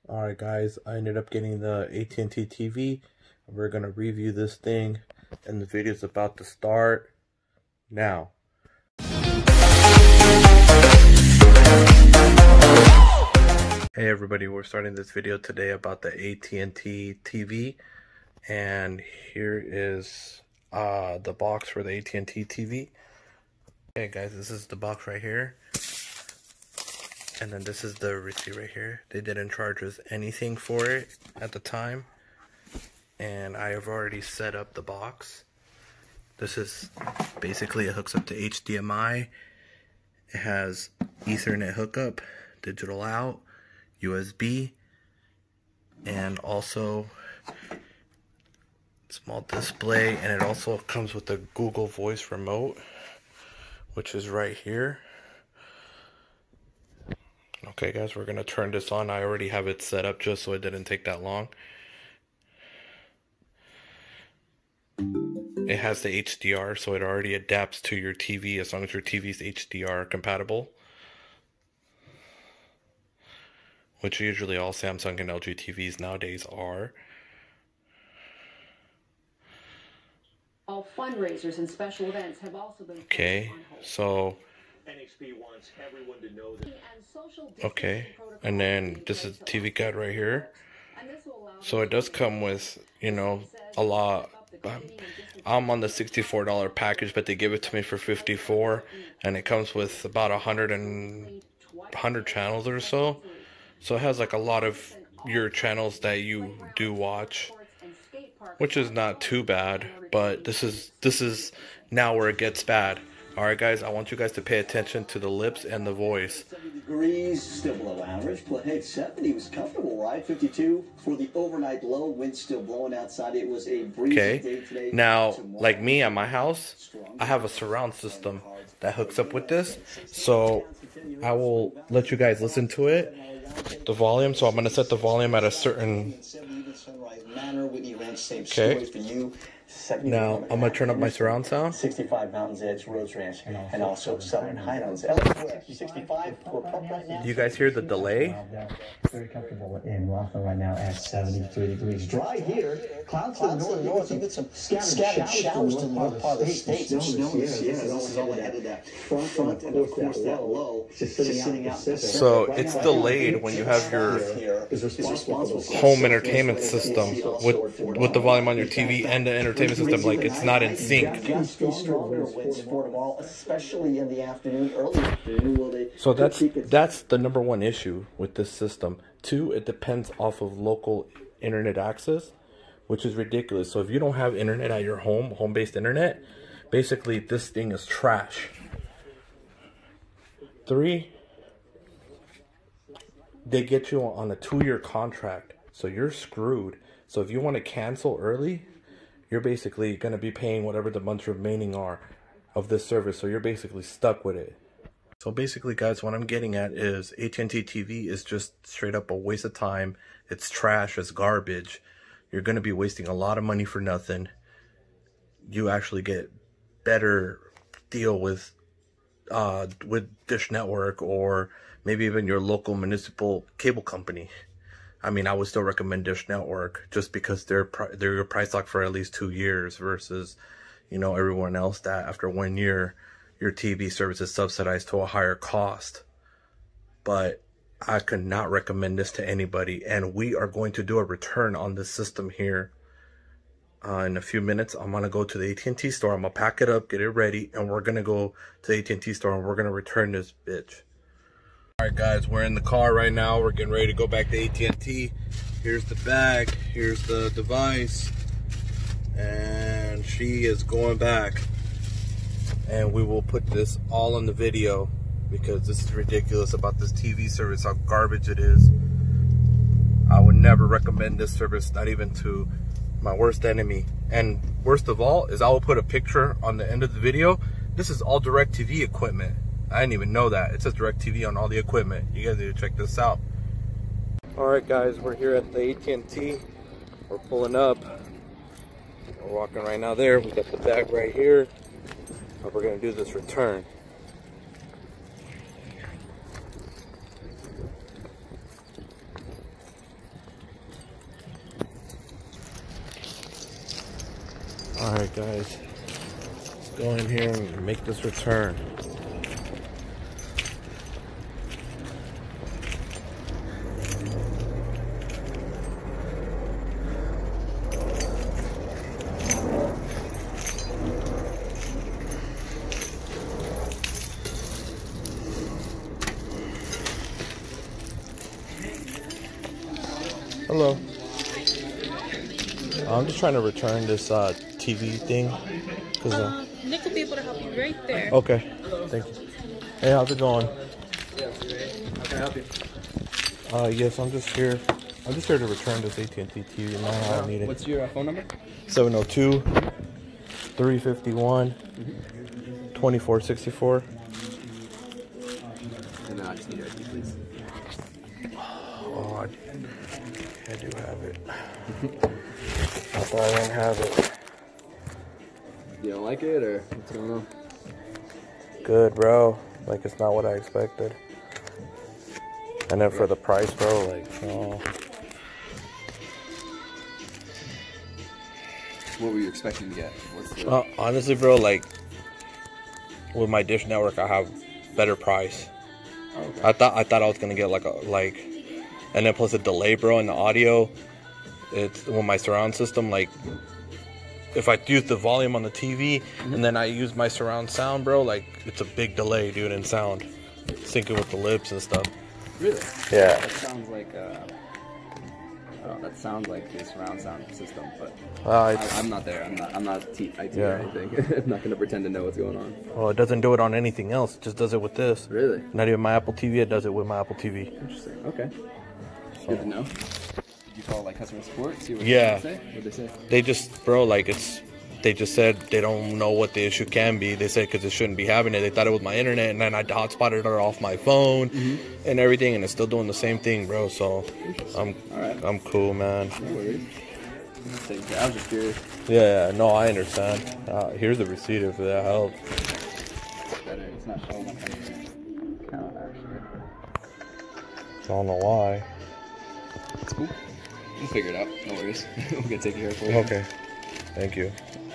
Alright guys, I ended up getting the AT&T TV. We're going to review this thing and the video is about to start now. Hey everybody, we're starting this video today about the AT&T TV, and here is the box for the AT&T TV. Okay guys, this is the box right here. And then this is the receipt right here. They didn't charge us anything for it at the time. And I have already set up the box. This is basically, it hooks up to HDMI. It has Ethernet hookup, digital out, USB, and also small display. And it also comes with a Google Voice remote, which is right here. Okay guys, we're going to turn this on. I already have it set up just so it didn't take that long. It has the HDR, so it already adapts to your TV as long as your TV is HDR compatible. Which usually all Samsung and LG TVs nowadays are. All fundraisers and special events have also been okay, so NXP wants everyone to know that. okay, and then this is the TV guide right here. So it does come with, you know, a lot. I'm on the $64 package, but they give it to me for $54, and it comes with about 100 channels or so. So it has like a lot of your channels that you do watch, which is not too bad. But this is now where it gets bad. Alright guys, I want you guys to pay attention to the lips and the voice. 70 degrees, still below average, but hey, 70 was comfortable, right? 52 for the overnight low, wind still blowing outside. It was a breezy day today. Now, like me at my house, I have a surround system that hooks up with this. So I will let you guys listen to it, the volume. So I'm going to set the volume at a certain... Okay. Now, I'm going to turn up my surround sound. 65 Mountains Edge, Rose Ranch, and also Southern Highlands. 65 for pump right now. Do you guys hear the delay? Very comfortable in Rockland right now at 73 degrees. Dry here. Clouds to the north. Even some scattered showers to the north part of the state. This is all ahead of that front, and of course that low just sitting out. So it's delayed when you have your home entertainment system with the volume on your TV and the entertainment system. Like, it's not in sync. So that's the number one issue with this system. Two, it depends off of local internet access, which is ridiculous. So if you don't have internet at your home-based internet, basically this thing is trash. Three, they get you on a 2-year contract, so you're screwed. So if you want to cancel early, you're basically going to be paying whatever the months remaining are of this service. So you're basically stuck with it. So basically, guys, what I'm getting at is AT&T TV is just straight up a waste of time. It's trash. It's garbage. You're going to be wasting a lot of money for nothing. You actually get better deal with Dish Network or maybe even your local municipal cable company. I mean, I would still recommend Dish Network just because they're your price lock for at least 2 years versus, you know, everyone else that after 1 year, your TV service is subsidized to a higher cost. But I could not recommend this to anybody. And we are going to do a return on this system here. In a few minutes, I'm going to go to the AT&T store. I'm going to pack it up, get it ready, and we're going to go to the AT&T store and we're going to return this bitch. Alright guys, we're in the car right now. We're getting ready to go back to AT&T. Here's the bag. Here's the device. And she is going back. And we will put this all in the video because this is ridiculous about this TV service, how garbage it is. I would never recommend this service, not even to my worst enemy. And worst of all is I will put a picture on the end of the video. This is all DirecTV equipment. I didn't even know that. It says DirecTV on all the equipment. You guys need to check this out. Alright guys, we're here at the AT&T. We're pulling up. We're walking right now there. We got the bag right here. But we're going to do this return. Alright guys, let's go in here and make this return. Hello. I'm just trying to return this TV thing. Nick will be able to help you right there. Okay, thank you. Hey, how's it going? How can I help you? Yes, I'm just here to return this AT&T TV. Man, I don't need it. What's your phone number? 702-351-2464. And then I just need your ID, please. Oh, I do have it. I thought I didn't have it. You don't like it, or what's going on? Good, bro. Like, it's not what I expected. And then for the price, bro, like, oh. What were you expecting to get? What's the... Honestly, bro, like, with my Dish Network, I have better price. Oh, okay. I thought I was gonna get like, and then plus the delay, bro, and the audio. It's with my surround system, like, if I use the volume on the TV and then I use my surround sound, bro, like, it's a big delay, dude, in sound. Syncing with the lips and stuff. Really? Yeah. That sounds like the surround sound system, but I'm not there. I'm not IT or anything. I'm not gonna pretend to know what's going on. Well, it doesn't do it on anything else. It just does it with this. Really? Not even my Apple TV. It does it with my Apple TV. Interesting. Okay. Good to know. Did you call like customer support? See what Yeah. they say? What'd they say? They just, bro, like, they just said they don't know what the issue can be. They said because it shouldn't be having it. They thought it was my internet, and then I hotspotted her off my phone and everything, and it's still doing the same thing, bro. So I'm cool, man. No worries. I was just curious. Yeah, no, I understand. Here's the receipt if that helps. Better. It's not showing up on your account, actually. I don't know why. It's cool. We'll figure it out. No worries. We're gonna take care of it for you. Okay, thank you.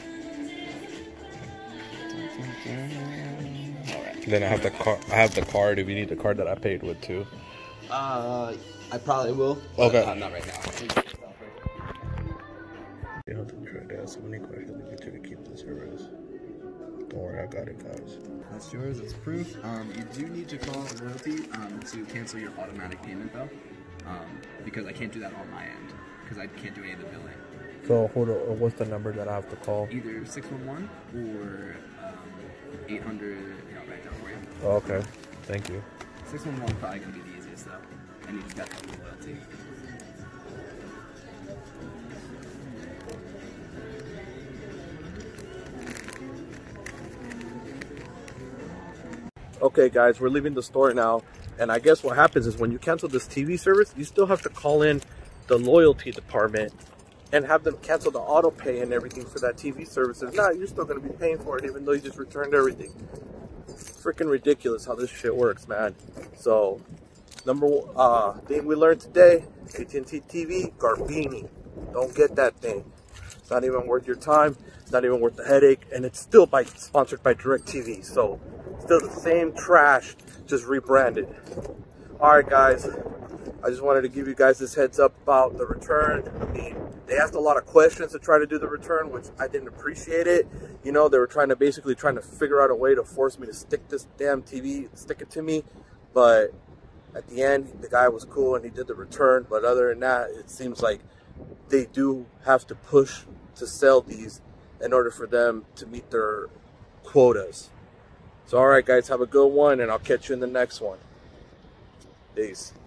Alright. Then I have the card if you need the card that I paid with too. I probably will. Okay. Not right now. You don't have to try to ask any questions to get you to keep the service. Don't worry, I got it, guys. That's yours. It's proof. You do need to call Loyalty to cancel your automatic payment though, because I can't do that on my end because I can't do any of the billing. So hold on, what's the number that I have to call? Either 611 or 800. I'll write down for you. Oh, okay, thank you. 611 probably gonna be the easiest though, and you just got to call Loyalty. Okay, guys, we're leaving the store now, and I guess what happens is when you cancel this TV service, you still have to call in the loyalty department and have them cancel the auto pay and everything for that TV service. If not, you're still going to be paying for it even though you just returned everything. Freaking ridiculous how this shit works, man. So, number one thing we learned today, AT&T TV, Garbini. Don't get that thing. It's not even worth your time. It's not even worth the headache, and it's still sponsored by DirecTV. So, still the same trash, just rebranded. Alright guys, I just wanted to give you guys this heads up about the return. I mean, they asked a lot of questions to try to do the return, which I didn't appreciate it. You know, they were basically trying to figure out a way to force me to stick this damn TV, stick it to me. But at the end, the guy was cool and he did the return. But other than that, it seems like they do have to push to sell these in order for them to meet their quotas. So, all right, guys, have a good one, and I'll catch you in the next one. Peace.